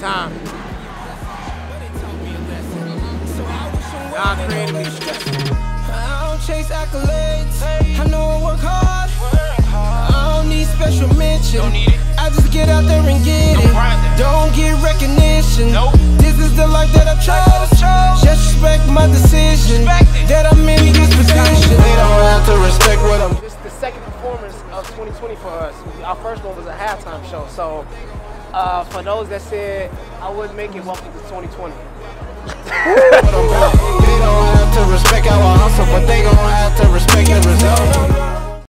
time. Y'all created me stressing. I don't chase accolades. I know I work hard. I don't need special mention. I just get out there and get it. Don't get recognition. This is the life that I chose. Just respect my decision. That I'm in this position. They don't have to respect what I'm. This is the second performance of 2020 for us. Our first one was a halftime show. So for those that said I wouldn't make it, welcome to 2020. They don't have to respect our hustle, but they gon' have to respect the result.